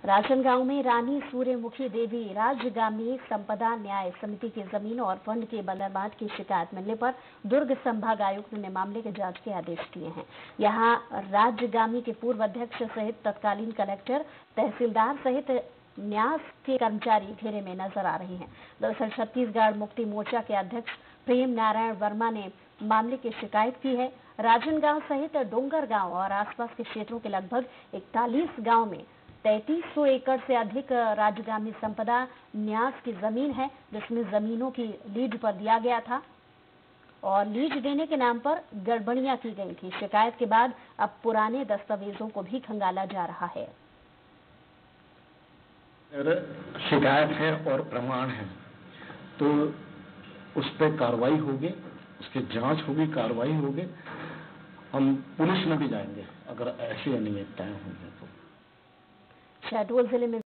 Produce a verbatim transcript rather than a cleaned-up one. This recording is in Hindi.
राजनांदगांव में रानी सूर्यमुखी देवी राजगामी संपदा न्याय समिति की जमीन और फंड के बंदरबाट की शिकायत मिलने पर दुर्ग संभाग आयुक्त ने मामले के जांच के आदेश दिए हैं। यहां राजगामी के पूर्व अध्यक्ष सहित तत्कालीन कलेक्टर, तहसीलदार सहित न्यास के कर्मचारी घेरे में नजर आ रहे हैं। दरअसल छत्तीसगढ़ मुक्ति मोर्चा के अध्यक्ष प्रेम नारायण वर्मा ने मामले की शिकायत की है। राजनांदगांव सहित डोंगरगांव और आसपास के क्षेत्रों के लगभग इकतालीस गांव में तैंतीस सौ एकड़ से अधिक राजगामी संपदा न्यास की जमीन है, जिसमें जमीनों की लीज पर दिया गया था और लीज देने के नाम पर गड़बड़ियां की गई थी। शिकायत के बाद अब पुराने दस्तावेजों को भी खंगाला जा रहा है। अगर शिकायत है और प्रमाण है तो उस पर कार्रवाई होगी, उसकी जांच होगी, कार्रवाई होगी। हम पुलिस में भी जाएंगे अगर ऐसी अनियमितताएं होंगी तो। शहडोल जिले में